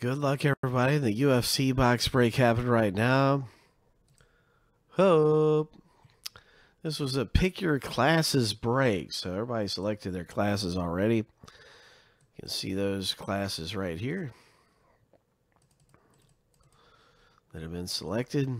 Good luck, everybody. The UFC box break happened right now. Hope. This was a pick your classes break. So everybody selected their classes already. You can see those classes right here that have been selected.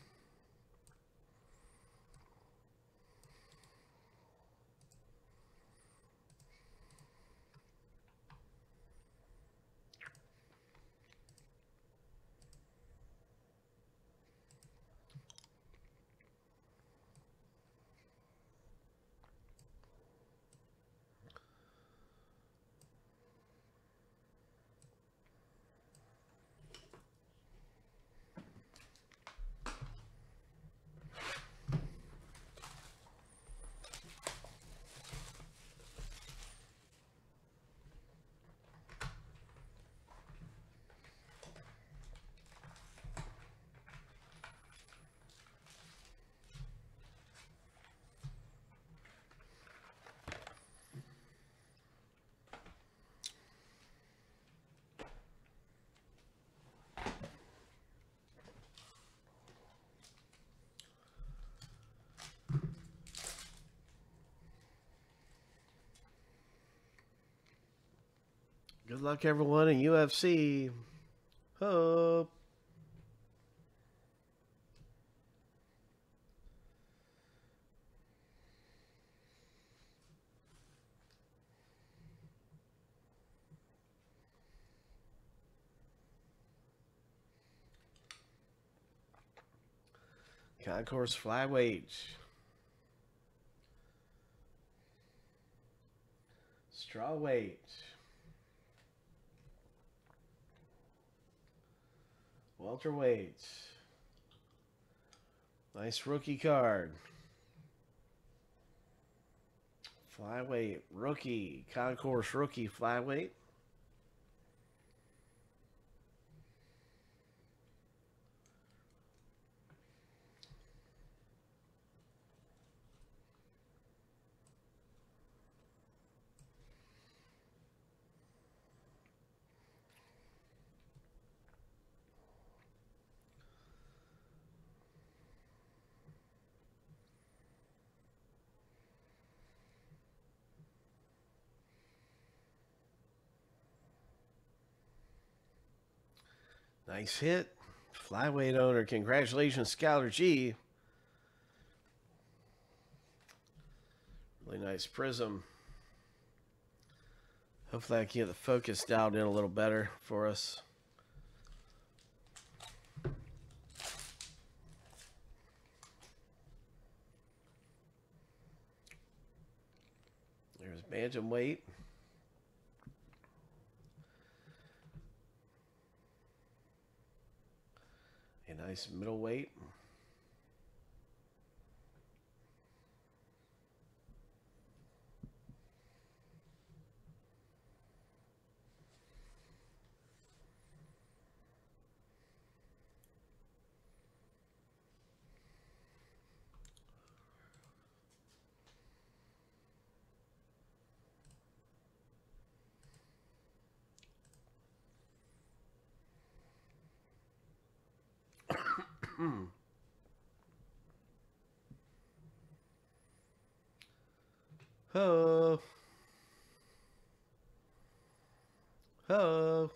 Good luck, everyone, in UFC. Hope. Concourse flyweight. Strawweight. Welterweight. Nice rookie card. Flyweight rookie. Concourse rookie flyweight. Nice hit. Flyweight owner. Congratulations, Skylar G. Really nice prism. Hopefully I can get the focus dialed in a little better for us. There's bantamweight. A nice middleweight. Ho. Ho.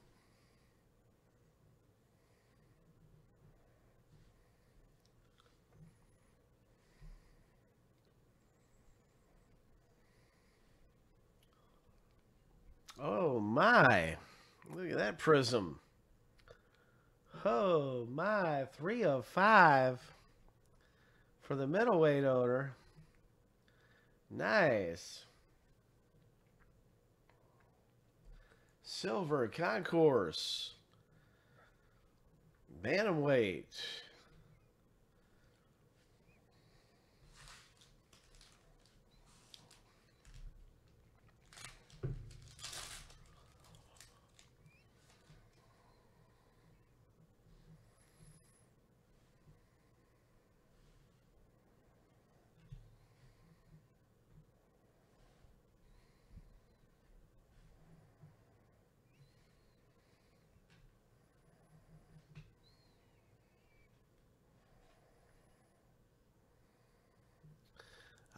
Oh my. Look at that prism. Oh my. 3 of 5 for the middleweight owner. Nice. Silver concourse. Bantamweight.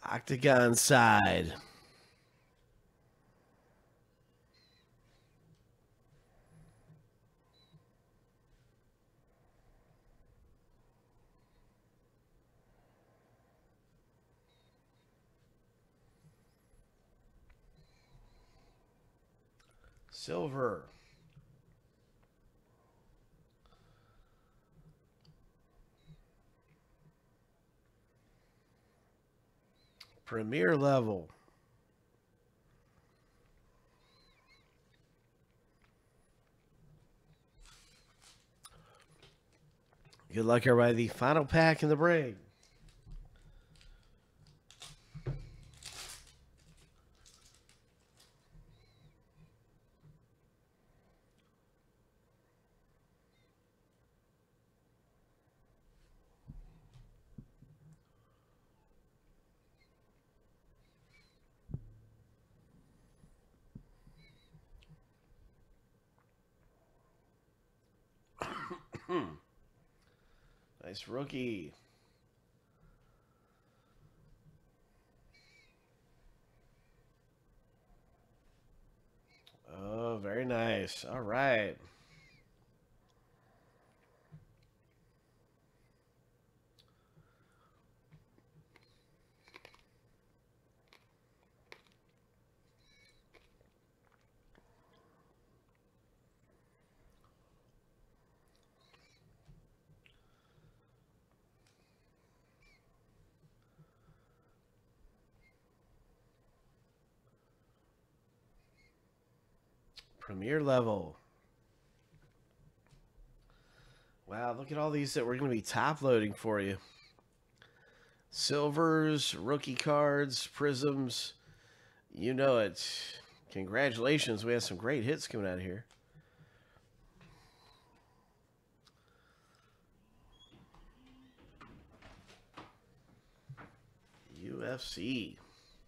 Octagon side. Silver. Premier level. Good luck, everybody. The final pack in the break. Nice rookie. Oh, very nice. All right. Premier level. Wow, look at all these that we're going to be top loading for you. Silvers, rookie cards, prisms. You know it. Congratulations. We have some great hits coming out of here. UFC.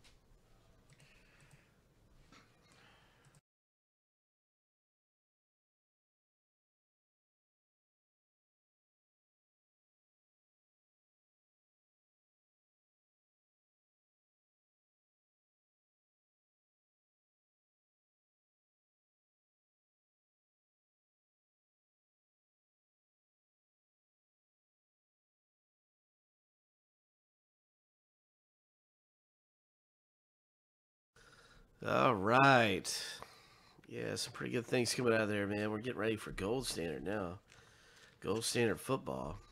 All right. Yeah, some pretty good things coming out of there, man. We're getting ready for gold standard now. Gold standard football.